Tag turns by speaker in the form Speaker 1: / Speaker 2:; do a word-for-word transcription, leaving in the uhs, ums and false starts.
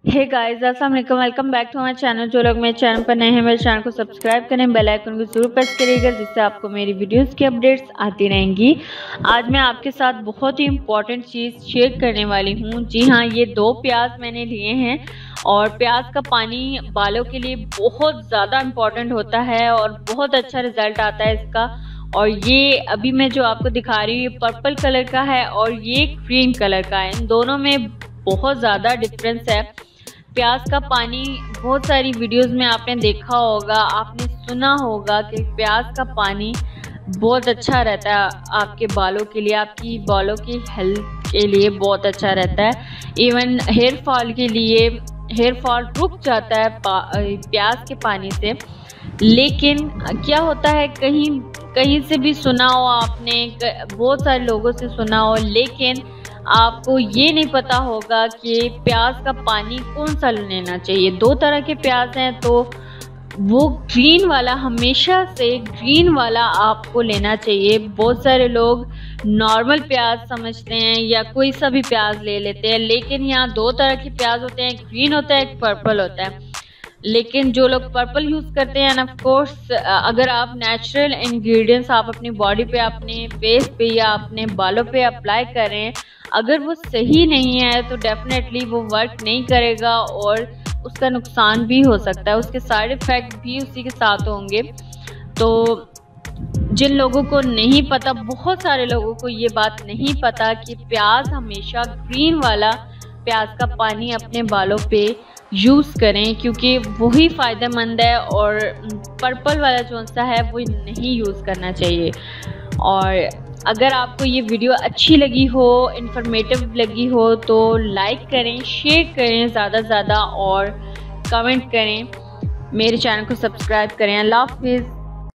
Speaker 1: हे guys, अस्सलाम वालेकुम। Welcome back to my channel. जो लोग मेरे चैनल पर नए हैं मेरे चैनल को सब्सक्राइब करें, बेल आइकन को जरूर प्रेस करिएगा जिससे आपको मेरी वीडियोस की अपडेट्स आती रहेंगी। आज मैं आपके साथ बहुत ही इम्पॉर्टेंट चीज़ शेयर करने वाली हूँ। जी हाँ, ये दो प्याज मैंने लिए हैं और प्याज का पानी बालों के लिए बहुत ज़्यादा इम्पॉर्टेंट होता है और बहुत अच्छा रिजल्ट आता है इसका। और ये अभी मैं जो आपको दिखा रही हूँ ये पर्पल कलर का है और ये ग्रीन कलर का है। इन दोनों में बहुत ज़्यादा डिफरेंस है। प्याज का पानी बहुत सारी वीडियोस में आपने देखा होगा, आपने सुना होगा कि प्याज का पानी बहुत अच्छा रहता है आपके बालों के लिए, आपकी बालों की हेल्थ के लिए बहुत अच्छा रहता है। इवन हेयर फॉल के लिए, हेयर फॉल रुक जाता है प्याज के पानी से। लेकिन क्या होता है, कहीं कहीं से भी सुना हो आपने, बहुत सारे लोगों से सुना हो, लेकिन आपको ये नहीं पता होगा कि प्याज का पानी कौन सा लेना चाहिए। दो तरह के प्याज हैं, तो वो ग्रीन वाला, हमेशा से ग्रीन वाला आपको लेना चाहिए। बहुत सारे लोग नॉर्मल प्याज समझते हैं या कोई सा भी प्याज ले लेते हैं, लेकिन यहाँ दो तरह के प्याज होते हैं, ग्रीन होता है, एक पर्पल होता है। लेकिन जो लोग पर्पल यूज़ करते हैं, ऑफ कोर्स अगर आप नेचुरल इंग्रेडिएंट्स आप अपनी बॉडी पे, अपने फेस पे या अपने बालों पे अप्लाई करें, अगर वो सही नहीं है तो डेफिनेटली वो वर्क नहीं करेगा और उसका नुकसान भी हो सकता है, उसके साइड इफ़ेक्ट भी उसी के साथ होंगे। तो जिन लोगों को नहीं पता, बहुत सारे लोगों को ये बात नहीं पता कि प्याज हमेशा ग्रीन वाला प्याज का पानी अपने बालों पे यूज़ करें, क्योंकि वही फ़ायदेमंद है और पर्पल वाला जो सा है वो नहीं यूज़ करना चाहिए। और अगर आपको ये वीडियो अच्छी लगी हो, इन्फॉर्मेटिव लगी हो, तो लाइक करें, शेयर करें ज़्यादा से ज़्यादा और कमेंट करें, मेरे चैनल को सब्सक्राइब करें। अल्लाह हाफ़िज़।